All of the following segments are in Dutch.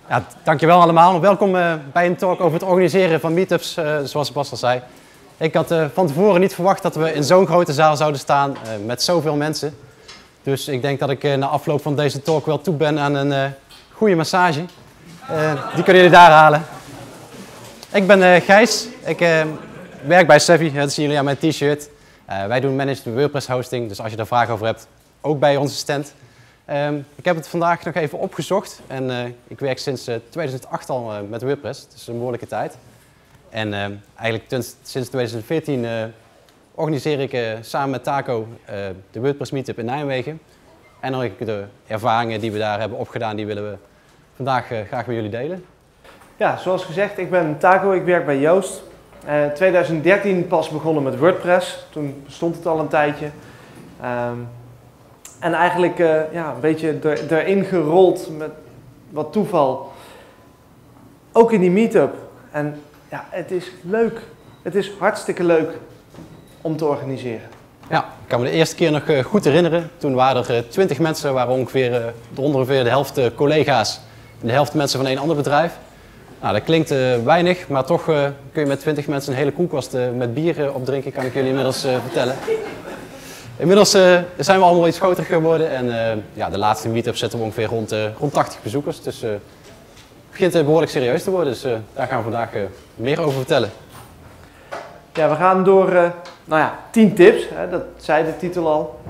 Ja, dankjewel allemaal. Welkom bij een talk over het organiseren van meetups, zoals Bas al zei. Ik had van tevoren niet verwacht dat we in zo'n grote zaal zouden staan met zoveel mensen. Dus ik denk dat ik na afloop van deze talk wel toe ben aan een goede massage. Die kunnen jullie daar halen. Ik ben Gijs. Ik werk bij Savvy, dat zien jullie aan mijn t-shirt. Wij doen managed WordPress hosting, dus als je daar vragen over hebt, ook bij onze stand. Ik heb het vandaag nog even opgezocht en ik werk sinds 2008 al met WordPress, dus een behoorlijke tijd. En eigenlijk sinds 2014 organiseer ik samen met Taco de WordPress Meetup in Nijmegen. En dan de ervaringen die we daar hebben opgedaan, die willen we vandaag graag met jullie delen. Ja, zoals gezegd, ik ben Taco, ik werk bij Joost. 2013 pas begonnen met WordPress, toen bestond het al een tijdje. En eigenlijk ja, een beetje erin gerold met wat toeval. Ook in die meetup. En ja, het is leuk. Het is hartstikke leuk om te organiseren. Ja, ik kan me de eerste keer nog goed herinneren. Toen waren er 20 mensen, waren ongeveer de helft collega's en de helft mensen van een ander bedrijf. Nou, dat klinkt weinig, maar toch kun je met 20 mensen een hele koelkast met bier opdrinken, kan ik jullie inmiddels vertellen. Inmiddels zijn we allemaal iets groter geworden en ja, de laatste meetup zitten we ongeveer rond 80 bezoekers. Dus het begint behoorlijk serieus te worden, dus daar gaan we vandaag meer over vertellen. Ja, we gaan door nou ja, 10 tips, hè, dat zei de titel al.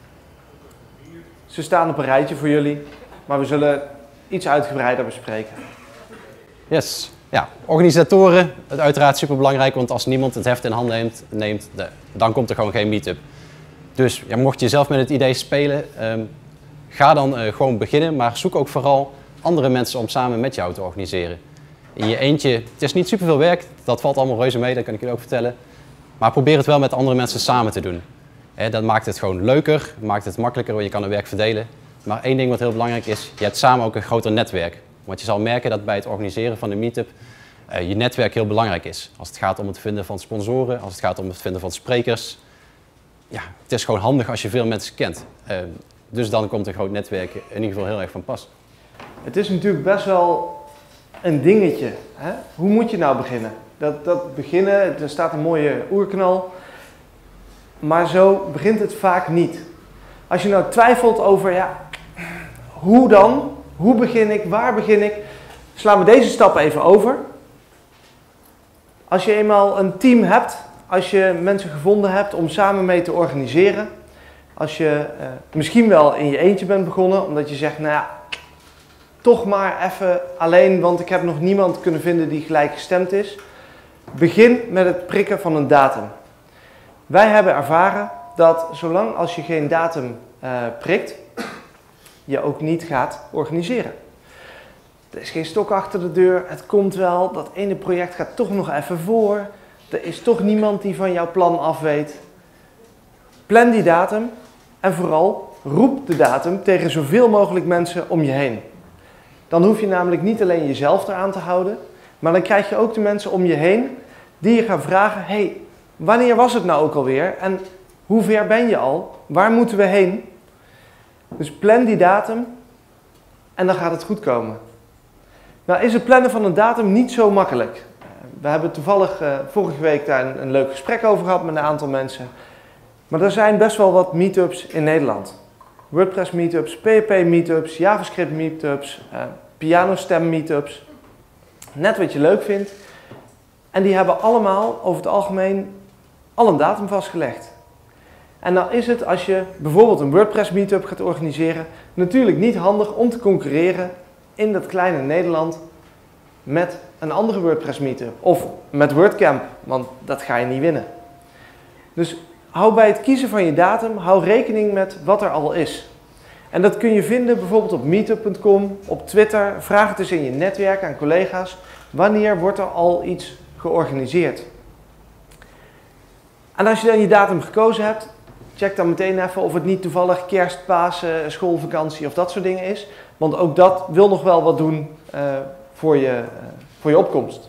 Ze staan op een rijtje voor jullie, maar we zullen iets uitgebreider bespreken. Yes. Ja, organisatoren, het is uiteraard super belangrijk, want als niemand het heft in handen neemt, dan komt er gewoon geen meetup. Dus ja, mocht je zelf met het idee spelen, ga dan gewoon beginnen, maar zoek ook vooral andere mensen om samen met jou te organiseren. In je eentje, het is niet superveel werk, dat valt allemaal reuze mee, dat kan ik jullie ook vertellen. Maar probeer het wel met andere mensen samen te doen. Dat maakt het gewoon leuker, maakt het makkelijker, want je kan het werk verdelen. Maar één ding wat heel belangrijk is, je hebt samen ook een groter netwerk. Want je zal merken dat bij het organiseren van de meetup je netwerk heel belangrijk is. Als het gaat om het vinden van sponsoren, als het gaat om het vinden van sprekers. Ja, het is gewoon handig als je veel mensen kent. Dus dan komt een groot netwerk in ieder geval heel erg van pas. Het is natuurlijk best wel een dingetje. Hè? Hoe moet je nou beginnen? Dat beginnen, er staat een mooie oerknal. Maar zo begint het vaak niet. Als je nou twijfelt over, ja, hoe dan? Hoe begin ik? Waar begin ik? Slaan we deze stap even over. Als je eenmaal een team hebt, als je mensen gevonden hebt om samen mee te organiseren, als je misschien wel in je eentje bent begonnen, omdat je zegt, nou ja, toch maar even alleen, want ik heb nog niemand kunnen vinden die gelijkgestemd is. Begin met het prikken van een datum. Wij hebben ervaren dat zolang als je geen datum prikt, je ook niet gaat organiseren. Er is geen stok achter de deur, het komt wel, dat ene project gaat toch nog even voor. Er is toch niemand die van jouw plan af weet. Plan die datum en vooral roep de datum tegen zoveel mogelijk mensen om je heen. Dan hoef je namelijk niet alleen jezelf eraan te houden, maar dan krijg je ook de mensen om je heen die je gaan vragen, hey, wanneer was het nou ook alweer en hoe ver ben je al? Waar moeten we heen? Dus plan die datum en dan gaat het goed komen. Nou is het plannen van een datum niet zo makkelijk. We hebben toevallig vorige week daar een leuk gesprek over gehad met een aantal mensen. Maar er zijn best wel wat meetups in Nederland. WordPress meetups, PHP meetups, JavaScript meetups, pianostem meetups. Net wat je leuk vindt. En die hebben allemaal over het algemeen al een datum vastgelegd. En dan is het als je bijvoorbeeld een WordPress meetup gaat organiseren, natuurlijk niet handig om te concurreren in dat kleine Nederland met een andere WordPress meetup. Of met WordCamp, want dat ga je niet winnen. Dus hou bij het kiezen van je datum, hou rekening met wat er al is. En dat kun je vinden bijvoorbeeld op meetup.com, op Twitter. Vraag het eens in je netwerk aan collega's. Wanneer wordt er al iets georganiseerd? En als je dan je datum gekozen hebt, check dan meteen even of het niet toevallig kerst, Pasen, schoolvakantie of dat soort dingen is. Want ook dat wil nog wel wat doen voor je opkomst.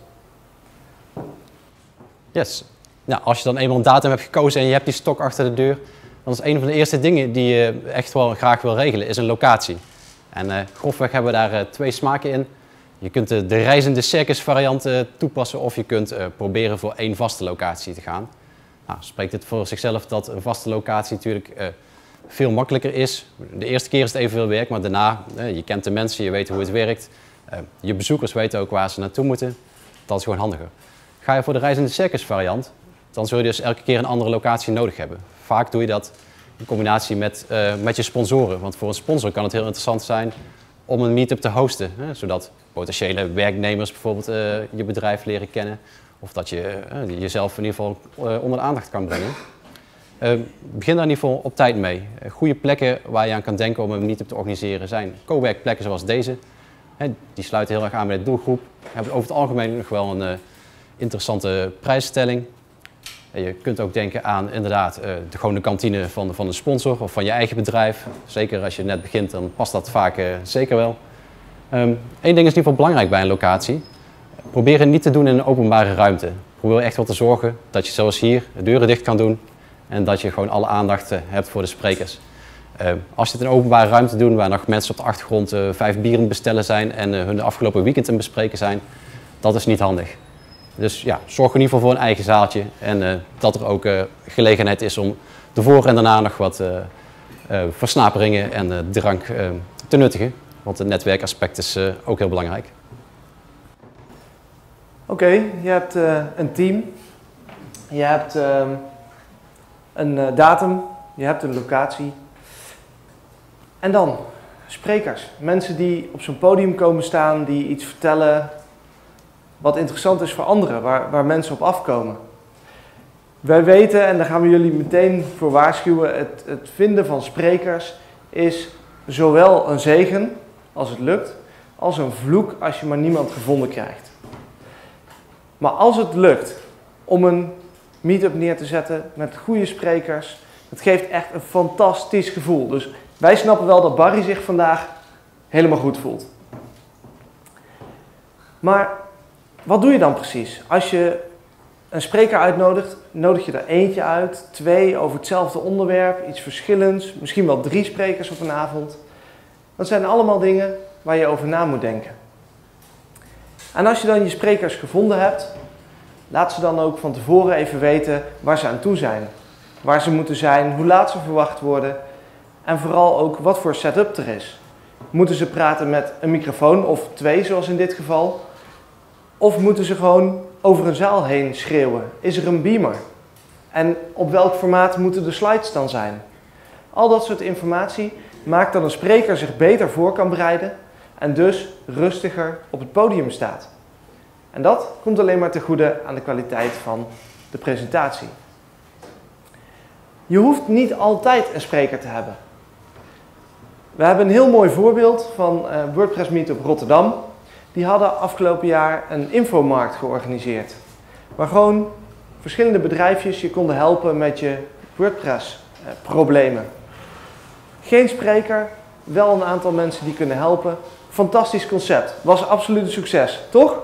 Yes. Nou, als je dan eenmaal een datum hebt gekozen en je hebt die stok achter de deur, dan is een van de eerste dingen die je echt wel graag wil regelen, is een locatie. En grofweg hebben we daar twee smaken in. je kunt de reizende circus variant toepassen of je kunt proberen voor één vaste locatie te gaan. Nou, spreekt het voor zichzelf dat een vaste locatie natuurlijk veel makkelijker is. De eerste keer is het evenveel werk, maar daarna, je kent de mensen, je weet hoe het werkt. Je bezoekers weten ook waar ze naartoe moeten. Dat is gewoon handiger. Ga je voor de reizende circus variant, dan zul je dus elke keer een andere locatie nodig hebben. Vaak doe je dat in combinatie met je sponsoren. Want voor een sponsor kan het heel interessant zijn om een meetup te hosten. Zodat potentiële werknemers bijvoorbeeld je bedrijf leren kennen. Of dat je jezelf in ieder geval onder de aandacht kan brengen. Begin daar in ieder geval op tijd mee. Goede plekken waar je aan kan denken om een meetup te organiseren zijn coworkplekken zoals deze. Die sluiten heel erg aan bij de doelgroep. Hebben over het algemeen nog wel een interessante prijsstelling. Je kunt ook denken aan inderdaad gewoon de kantine van een sponsor of van je eigen bedrijf. Zeker als je net begint, dan past dat vaak zeker wel. Eén ding is in ieder geval belangrijk bij een locatie. Probeer het niet te doen in een openbare ruimte. Probeer echt wel te zorgen dat je zoals hier de deuren dicht kan doen en dat je gewoon alle aandacht hebt voor de sprekers. Als je het in een openbare ruimte doet waar nog mensen op de achtergrond 5 bieren bestellen zijn en hun de afgelopen weekend aan bespreken zijn, dat is niet handig. Dus ja, zorg in ieder geval voor een eigen zaaltje en dat er ook gelegenheid is om ervoor en daarna nog wat versnaperingen en drank te nuttigen. Want het netwerkaspect is ook heel belangrijk. Oké, je hebt een team, je hebt een datum, je hebt een locatie. En dan sprekers, mensen die op zo'n podium komen staan, die iets vertellen wat interessant is voor anderen, waar mensen op afkomen. Wij weten, en daar gaan we jullie meteen voor waarschuwen, het vinden van sprekers is zowel een zegen, als het lukt, als een vloek als je maar niemand gevonden krijgt. Maar als het lukt om een meetup neer te zetten met goede sprekers, dat geeft echt een fantastisch gevoel. Dus wij snappen wel dat Barry zich vandaag helemaal goed voelt. Maar wat doe je dan precies? Als je een spreker uitnodigt, nodig je er eentje uit, 2 over hetzelfde onderwerp, iets verschillends, misschien wel 3 sprekers op een avond. Dat zijn allemaal dingen waar je over na moet denken. En als je dan je sprekers gevonden hebt, laat ze dan ook van tevoren even weten waar ze aan toe zijn. Waar ze moeten zijn, hoe laat ze verwacht worden en vooral ook wat voor setup er is. Moeten ze praten met een microfoon of 2 zoals in dit geval? Of moeten ze gewoon over een zaal heen schreeuwen? Is er een beamer? En op welk formaat moeten de slides dan zijn? Al dat soort informatie maakt dat een spreker zich beter voor kan bereiden en dus rustiger op het podium staat. En dat komt alleen maar ten goede aan de kwaliteit van de presentatie. Je hoeft niet altijd een spreker te hebben. We hebben een heel mooi voorbeeld van WordPress Meetup Rotterdam. Die hadden afgelopen jaar een infomarkt georganiseerd. Waar gewoon verschillende bedrijfjes je konden helpen met je WordPress problemen. Geen spreker, wel een aantal mensen die kunnen helpen. Fantastisch concept. Was absoluut een succes, toch?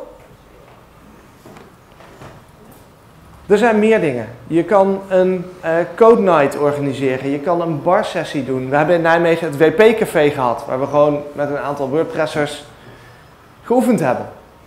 Er zijn meer dingen. Je kan een code night organiseren. Je kan een bar sessie doen. We hebben in Nijmegen het WP Café gehad. Waar we gewoon met een aantal WordPressers geoefend hebben.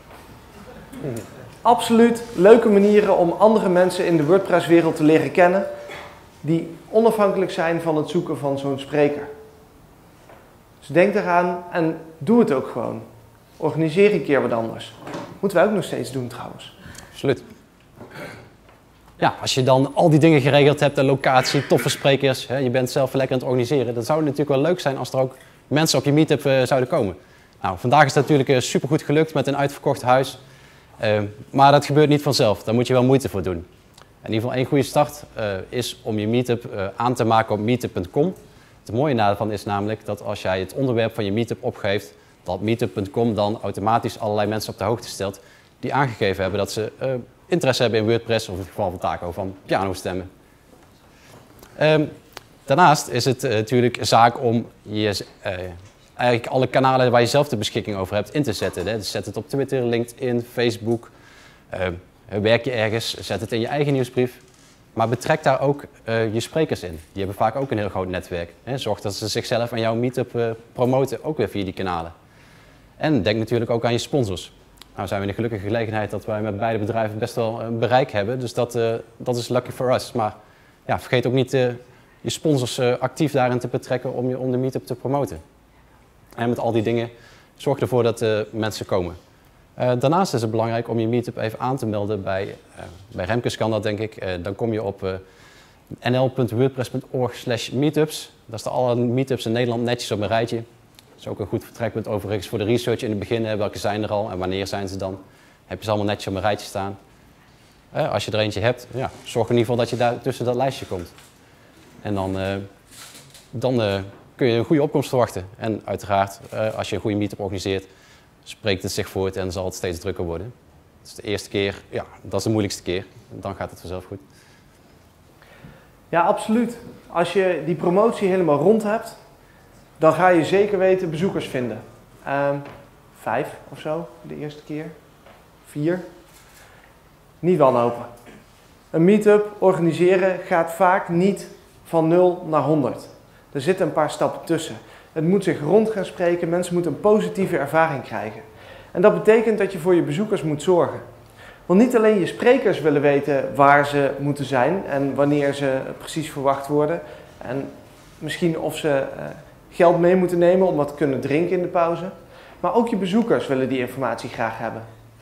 Absoluut leuke manieren om andere mensen in de WordPress wereld te leren kennen. Die onafhankelijk zijn van het zoeken van zo'n spreker. Dus denk eraan en doe het ook gewoon. Organiseer een keer wat anders. Moeten wij ook nog steeds doen trouwens. Absoluut. Ja, als je dan al die dingen geregeld hebt, de locatie, toffe sprekers, je bent zelf lekker aan het organiseren, dan zou het natuurlijk wel leuk zijn als er ook mensen op je meetup zouden komen. Nou, vandaag is dat natuurlijk supergoed gelukt met een uitverkocht huis, maar dat gebeurt niet vanzelf, daar moet je wel moeite voor doen. In ieder geval één goede start is om je meetup aan te maken op meetup.com. Het mooie daarvan is namelijk dat als jij het onderwerp van je meetup opgeeft, dat meetup.com dan automatisch allerlei mensen op de hoogte stelt die aangegeven hebben dat ze interesse hebben in WordPress, of in het geval van Taco, van pianostemmen. Daarnaast is het natuurlijk zaak om eigenlijk alle kanalen waar je zelf de beschikking over hebt in te zetten. Dus zet het op Twitter, LinkedIn, Facebook. Werk je ergens, zet het in je eigen nieuwsbrief. Maar betrek daar ook je sprekers in. Die hebben vaak ook een heel groot netwerk. Zorg dat ze zichzelf en jouw meetup promoten, ook weer via die kanalen. En denk natuurlijk ook aan je sponsors. Nou zijn we in de gelukkige gelegenheid dat wij met beide bedrijven best wel een bereik hebben. Dus dat is lucky for us. Maar ja, vergeet ook niet je sponsors actief daarin te betrekken om de meetup te promoten. En met al die dingen zorg ervoor dat mensen komen. Daarnaast is het belangrijk om je meetup even aan te melden bij Remkes kan dat denk ik. Dan kom je op nl.wordpress.org/meetups. Daar staan alle meetups in Nederland netjes op een rijtje. Dat is ook een goed vertrekpunt overigens voor de research in het begin. Welke zijn er al en wanneer zijn ze dan? Heb je ze allemaal netjes op een rijtje staan. Als je er eentje hebt, ja, zorg in ieder geval dat je daar tussen dat lijstje komt. En dan kun je een goede opkomst verwachten. En uiteraard, als je een goede meetup organiseert, spreekt het zich voort en zal het steeds drukker worden. Dus de eerste keer, ja, dat is de moeilijkste keer. Dan gaat het vanzelf goed. Ja, absoluut. Als je die promotie helemaal rond hebt, dan ga je zeker weten bezoekers vinden. 5 of zo de eerste keer. 4. Niet wanhopen. Een meetup organiseren gaat vaak niet van 0 naar 100. Er zitten een paar stappen tussen. Het moet zich rond gaan spreken, mensen moeten een positieve ervaring krijgen. En dat betekent dat je voor je bezoekers moet zorgen. Want niet alleen je sprekers willen weten waar ze moeten zijn en wanneer ze precies verwacht worden. En misschien of ze geld mee moeten nemen om wat te kunnen drinken in de pauze. Maar ook je bezoekers willen die informatie graag hebben.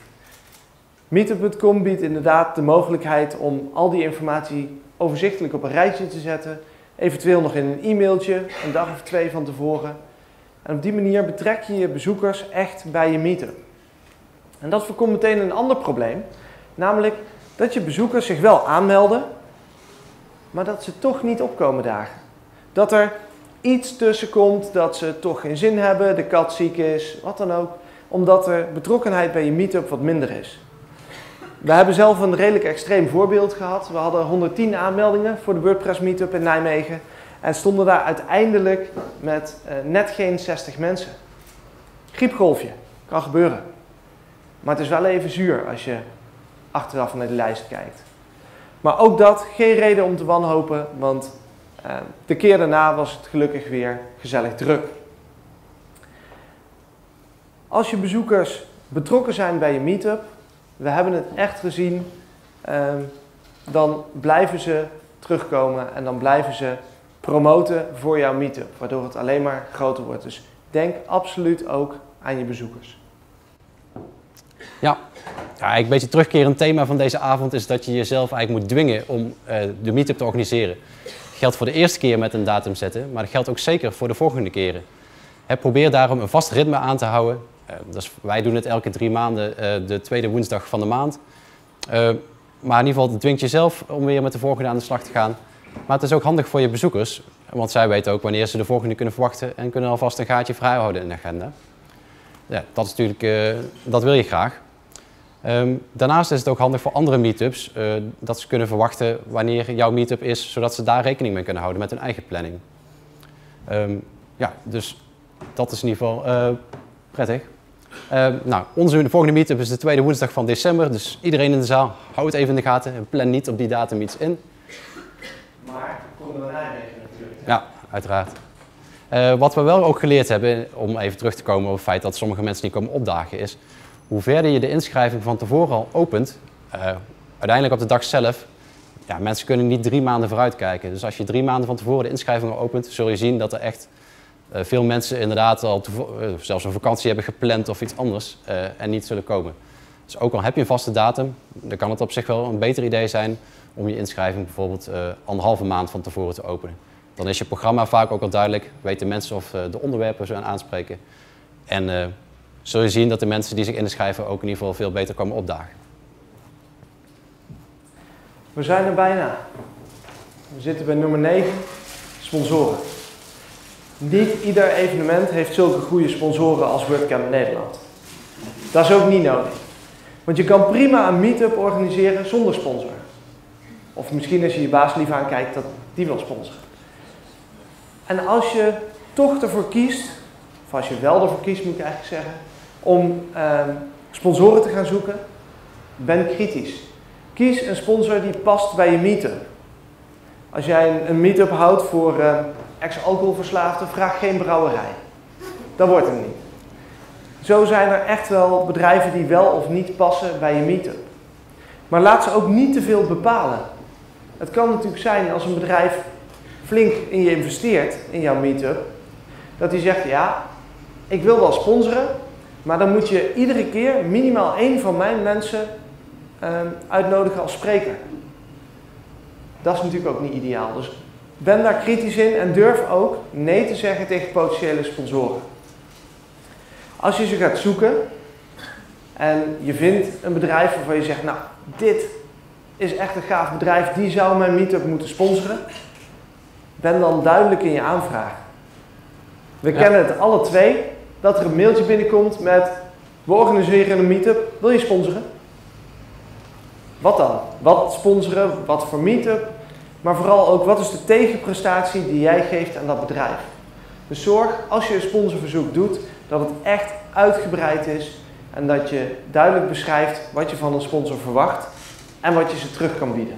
Meetup.com biedt inderdaad de mogelijkheid om al die informatie overzichtelijk op een rijtje te zetten. Eventueel nog in een e-mailtje, een dag of 2 van tevoren. En op die manier betrek je je bezoekers echt bij je meetup. En dat voorkomt meteen een ander probleem. Namelijk dat je bezoekers zich wel aanmelden, maar dat ze toch niet opkomen dagen. Dat er iets tussen komt, dat ze toch geen zin hebben, de kat ziek is, wat dan ook. Omdat de betrokkenheid bij je meetup wat minder is. We hebben zelf een redelijk extreem voorbeeld gehad. We hadden 110 aanmeldingen voor de WordPress Meetup in Nijmegen. En stonden daar uiteindelijk met net geen 60 mensen. Griepgolfje, kan gebeuren. Maar het is wel even zuur als je achteraf naar de lijst kijkt. Maar ook dat, geen reden om te wanhopen, want de keer daarna was het gelukkig weer gezellig druk. Als je bezoekers betrokken zijn bij je meetup, we hebben het echt gezien, dan blijven ze terugkomen en dan blijven ze promoten voor jouw meetup, waardoor het alleen maar groter wordt. Dus denk absoluut ook aan je bezoekers. Ja, een beetje terugkerend thema van deze avond is dat je jezelf eigenlijk moet dwingen om de meetup te organiseren. Dat geldt voor de eerste keer met een datum zetten, maar dat geldt ook zeker voor de volgende keren. Probeer daarom een vast ritme aan te houden. Dus wij doen het elke 3 maanden, de tweede woensdag van de maand. Maar in ieder geval, het dwingt jezelf om weer met de volgende aan de slag te gaan. Maar het is ook handig voor je bezoekers, want zij weten ook wanneer ze de volgende kunnen verwachten en kunnen alvast een gaatje vrijhouden in de agenda. Ja, dat is natuurlijk, dat wil je graag. Daarnaast is het ook handig voor andere meetups dat ze kunnen verwachten wanneer jouw meetup is, zodat ze daar rekening mee kunnen houden met hun eigen planning. Ja, dus dat is in ieder geval prettig. Onze volgende meetup is de tweede woensdag van december, dus iedereen in de zaal, hou het even in de gaten en plan niet op die datum iets in. Maar kom er Nijmegen natuurlijk. Ja, uiteraard. Wat we wel ook geleerd hebben, om even terug te komen op het feit dat sommige mensen niet komen opdagen, is hoe verder je de inschrijving van tevoren al opent, uiteindelijk op de dag zelf, ja, mensen kunnen niet 3 maanden vooruit kijken. Dus als je 3 maanden van tevoren de inschrijving al opent, zul je zien dat er echt veel mensen inderdaad al zelfs een vakantie hebben gepland of iets anders en niet zullen komen. Dus ook al heb je een vaste datum, dan kan het op zich wel een beter idee zijn om je inschrijving bijvoorbeeld 1,5 maand van tevoren te openen. Dan is je programma vaak ook al duidelijk, weten mensen of de onderwerpen zullen aanspreken. En zul je zien dat de mensen die zich inschrijven ook in ieder geval veel beter komen opdagen. We zijn er bijna. We zitten bij nummer 9, sponsoren. Niet ieder evenement heeft zulke goede sponsoren als WordCamp Nederland. Dat is ook niet nodig. Want je kan prima een meetup organiseren zonder sponsor. Of misschien als je je baas lief aankijkt dat die wil sponsoren. En als je toch ervoor kiest, of als je wel ervoor kiest moet ik eigenlijk zeggen, om sponsoren te gaan zoeken, ben kritisch. Kies een sponsor die past bij je meetup. Als jij een meetup houdt voor ex-alcoholverslaafden, vraag geen brouwerij. Dat wordt hem niet. Zo zijn er echt wel bedrijven die wel of niet passen bij je meetup. Maar laat ze ook niet te veel bepalen. Het kan natuurlijk zijn als een bedrijf flink in je investeert, in jouw meetup, dat hij zegt, ja, ik wil wel sponsoren, maar dan moet je iedere keer minimaal 1 van mijn mensen uitnodigen als spreker. Dat is natuurlijk ook niet ideaal. Dus ben daar kritisch in en durf ook nee te zeggen tegen potentiële sponsoren. Als je ze gaat zoeken en je vindt een bedrijf waarvan je zegt, nou, dit is echt een gaaf bedrijf, die zou mijn meetup moeten sponsoren, ben dan duidelijk in je aanvraag. We kennen het alle twee, dat er een mailtje binnenkomt met, we organiseren een meetup, wil je sponsoren? Wat dan? Wat sponsoren, wat voor meetup, maar vooral ook, wat is de tegenprestatie die jij geeft aan dat bedrijf? Dus zorg, als je een sponsorverzoek doet, dat het echt uitgebreid is en dat je duidelijk beschrijft wat je van een sponsor verwacht en wat je ze terug kan bieden.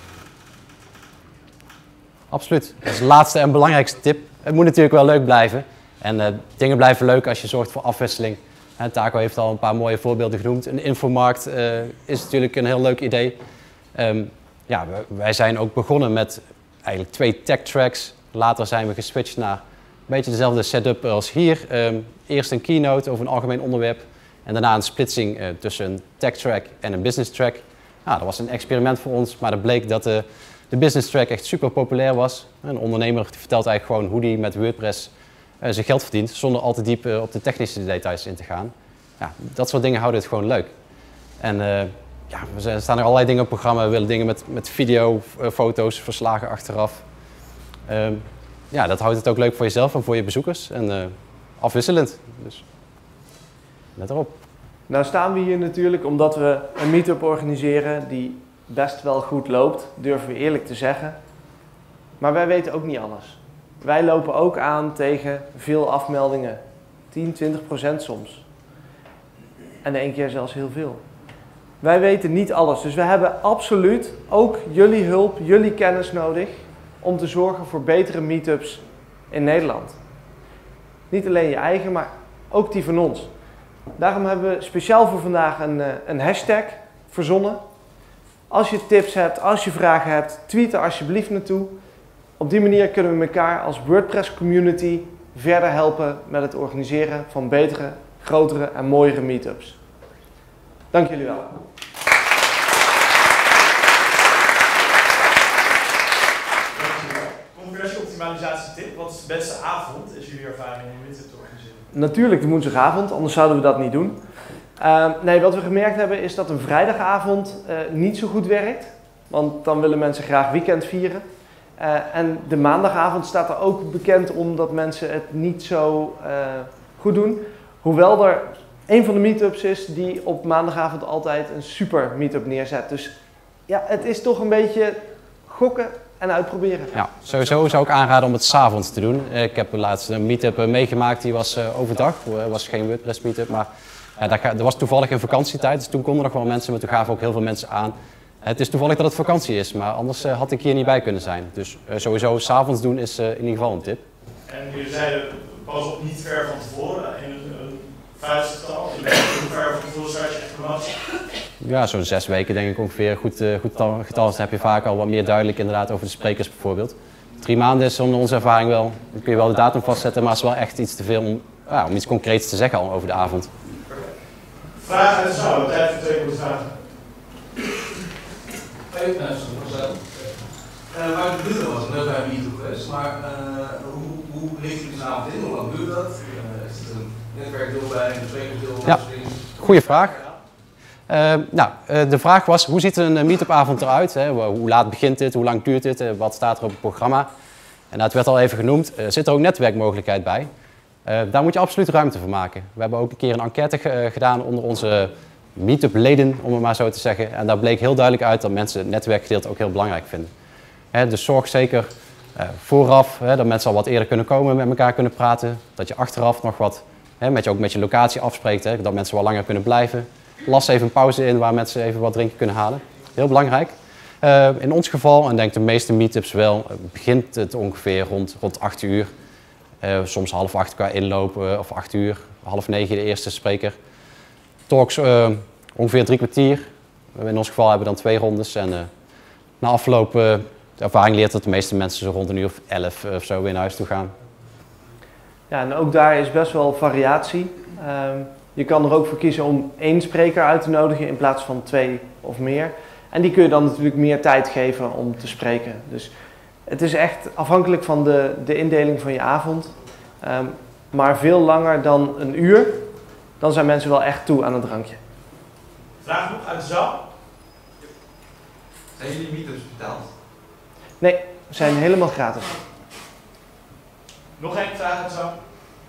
Absoluut. Dat is de laatste en belangrijkste tip. Het moet natuurlijk wel leuk blijven. En dingen blijven leuk als je zorgt voor afwisseling. Taco heeft al een paar mooie voorbeelden genoemd. Een infomarkt is natuurlijk een heel leuk idee. Ja, wij zijn ook begonnen met eigenlijk 2 tech tracks. Later zijn we geswitcht naar een beetje dezelfde setup als hier. Eerst een keynote over een algemeen onderwerp. En daarna een splitsing tussen een tech track en een business track. Nou, dat was een experiment voor ons, maar het bleek dat de business track echt super populair was. Een ondernemer vertelt eigenlijk gewoon hoe hij met WordPress zijn geld verdient, zonder al te diep op de technische details in te gaan. Ja, dat soort dingen houden het gewoon leuk. En ja, er staan er allerlei dingen op het programma. We willen dingen met video, foto's, verslagen achteraf. Ja, dat houdt het ook leuk voor jezelf en voor je bezoekers. En afwisselend. Dus let erop. Nou staan we hier natuurlijk omdat we een meetup organiseren die best wel goed loopt, durven we eerlijk te zeggen. Maar wij weten ook niet alles. Wij lopen ook aan tegen veel afmeldingen. 10, 20% soms. En de 1 keer zelfs heel veel. Wij weten niet alles, dus we hebben absoluut ook jullie hulp, jullie kennis nodig om te zorgen voor betere meetups in Nederland. Niet alleen je eigen, maar ook die van ons. Daarom hebben we speciaal voor vandaag een hashtag verzonnen. Als je tips hebt, als je vragen hebt, tweet er alsjeblieft naartoe. Op die manier kunnen we elkaar als WordPress community verder helpen met het organiseren van betere, grotere en mooiere meetups. Dank jullie wel. Conversieoptimalisatietip. Wat is de beste avond, is jullie ervaring om een meetup te organiseren? Natuurlijk de woensdagavond, anders zouden we dat niet doen. Nee, wat we gemerkt hebben is dat een vrijdagavond niet zo goed werkt. Want dan willen mensen graag weekend vieren. En de maandagavond staat er ook bekend om dat mensen het niet zo goed doen. Hoewel er een van de meetups is die op maandagavond altijd een super meetup neerzet. Dus ja, het is toch een beetje gokken en uitproberen. Ja, sowieso zou ik aanraden om het 's avonds te doen. Ik heb laatst een meetup meegemaakt, die was overdag. Het was geen WordPress meetup, maar dat was toevallig in vakantietijd. Dus toen konden nog wel mensen, maar toen gaven ook heel veel mensen aan. Het is toevallig dat het vakantie is, maar anders had ik hier niet bij kunnen zijn. Dus sowieso 's avonds doen is in ieder geval een tip. En jullie zeiden, pas op niet ver van tevoren, in een 50-tal. Hoe ver van tevoren zou je echt verwachten? Ja, zo'n 6 weken denk ik ongeveer. Goed getal. Dan heb je vaak al wat meer duidelijk inderdaad over de sprekers bijvoorbeeld. 3 maanden is onder onze ervaring wel. Dan kun je wel de datum vastzetten, maar het is wel echt iets te veel om iets concreets te zeggen al over de avond. Vragen uit de zaal, tijd voor 2 minuten vragen. Waar ik bedoelde was, net bij een meetup geweest, maar hoe richt je de avond in? Hoe lang duurt dat? Is het een netwerkdeel bij, een sprekersdeel bij? Ja, goede vraag. De vraag was, hoe ziet een meetupavond eruit? Hè? Hoe laat begint dit? Hoe lang duurt dit? Wat staat er op het programma? En het werd al even genoemd, zit er ook netwerkmogelijkheid bij? Daar moet je absoluut ruimte voor maken. We hebben ook een keer een enquête gedaan onder onze meetup-leden, om het maar zo te zeggen. En daar bleek heel duidelijk uit dat mensen het netwerkgedeelte ook heel belangrijk vinden. Dus zorg zeker vooraf dat mensen al wat eerder kunnen komen, met elkaar kunnen praten. Dat je achteraf nog wat ook met je locatie afspreekt, dat mensen wel langer kunnen blijven. Las even een pauze in waar mensen even wat drinken kunnen halen. Heel belangrijk. In ons geval, en denk de meeste meetups wel, begint het ongeveer rond 8 uur. Soms 7:30 qua inlopen of 8 uur, 8:30 de eerste spreker. Talks ongeveer 3 kwartier. In ons geval hebben we dan 2 rondes. En na afloop, de ervaring leert dat de meeste mensen zo rond een uur of 11 of zo weer naar huis toe gaan. Ja, en ook daar is best wel variatie. Je kan er ook voor kiezen om 1 spreker uit te nodigen in plaats van 2 of meer. En die kun je dan natuurlijk meer tijd geven om te spreken. Dus het is echt afhankelijk van de indeling van je avond. Maar veel langer dan een uur, dan zijn mensen wel echt toe aan het drankje. Vraag nog uit de zaal? Zijn jullie meetups betaald? Nee, ze zijn helemaal gratis. Nog één vraag uit de zaal?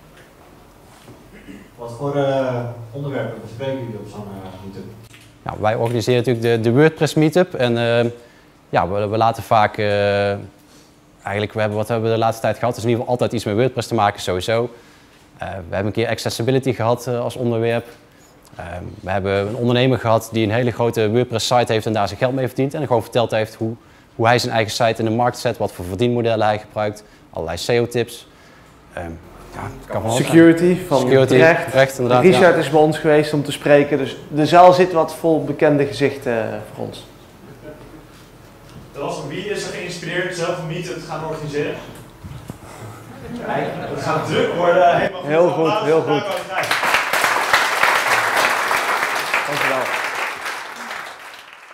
Wat voor onderwerpen bespreken jullie op zo'n meetup? Nou, wij organiseren natuurlijk de WordPress Meetup. En ja, we laten vaak... eigenlijk, wat hebben we de laatste tijd gehad? Het is in ieder geval altijd iets met WordPress te maken, sowieso. We hebben een keer accessibility gehad als onderwerp. We hebben een ondernemer gehad die een hele grote WordPress-site heeft en daar zijn geld mee verdient. En gewoon verteld heeft hoe hij zijn eigen site in de markt zet, wat voor verdienmodellen hij gebruikt. Allerlei SEO-tips. Ja, het kan van alles zijn. Security van Security, Recht. inderdaad. Richard is bij ons geweest om te spreken. Dus de zaal zit wat vol bekende gezichten voor ons. Dat was wie is er geïnspireerd zelf een meetup te gaan organiseren? Het gaat druk worden. Helemaal Heel goed, heel goed. Dank u wel. Dankjewel.